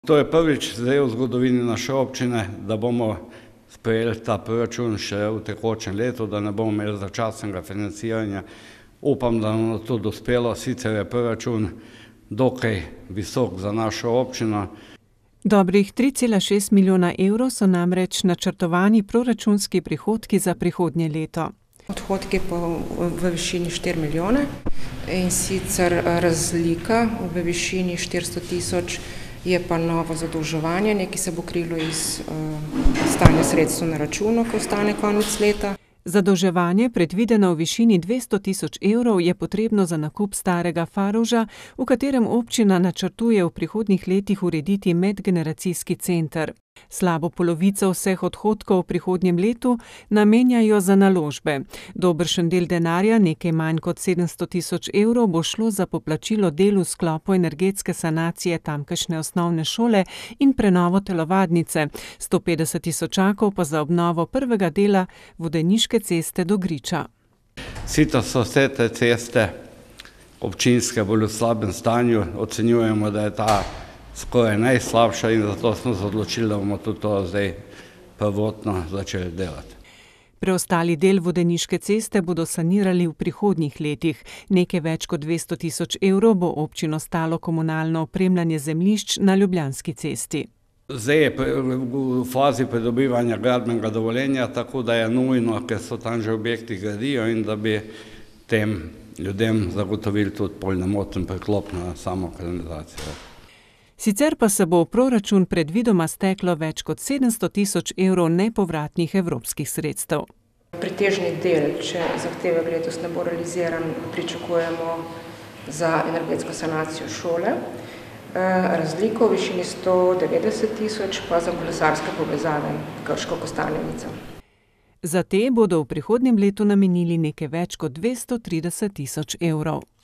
To je prvič zdaj v zgodovini naše občine, da bomo sprejeli ta proračun še v tekočem letu, da ne bomo imeli začasnega financiranja. Upam, da nam to dospelo, sicer je proračun dokaj visok za našo občino. Dobrih 3,6 milijona evrov so namreč načrtovani proračunski prihodki za prihodnje leto. Odhodki pa v višini 4 milijone in sicer razlika v višini 400 tisoč je pa novo zadolževanje, nekaj se bo krilo iz stanja sredstev na računu, ko ostane konec leta. Zadolževanje, predvideno v višini 200 tisoč evrov, je potrebno za nakup starega Farovža, v katerem občina načrtuje v prihodnjih letih urediti medgeneracijski center. Slabo polovico vseh odhodkov v prihodnjem letu namenjajo za naložbe. Dobršen del denarja, nekaj manj kot 700 tisoč evrov, bo šlo za poplačilo del v sklopu energetske sanacije tamkajšnje osnovne šole in prenovo telovadnice, 150 tisočakov pa za obnovo prvega dela Vodeniške ceste do Griča. Sicer so vse te ceste občinske bolj v slabem stanju, ocenjujemo, da je ta skoraj najslabša in zato smo se odločili, da bomo tudi to zdaj prvotno začeli delati. Preostali del Vodeniške ceste bodo sanirali v prihodnjih letih. Nekaj več kot 200 tisoč evrov bo občino stalo komunalno opremljanje zemljišč na Ljubljanski cesti. Zdaj je v fazi pridobivanja gradbenega dovoljenja, tako da je nujno, ker so tam že objekti gradijo in da bi tem ljudem zagotovili tudi polnomoten preklop na samo kanalizacijo. Sicer pa se bo v proračun predvidoma steklo več kot 700 tisoč evrov nepovratnih evropskih sredstev. Pretežni del, če zahtevek letos ne bo realiziran, pričakujemo za energetsko sanacijo šole. Razliko v višini 190 tisoč pa za kolesarske povezave Krško-Kostanjevica. Za te bodo v prihodnjem letu namenili nekaj več kot 230 tisoč evrov.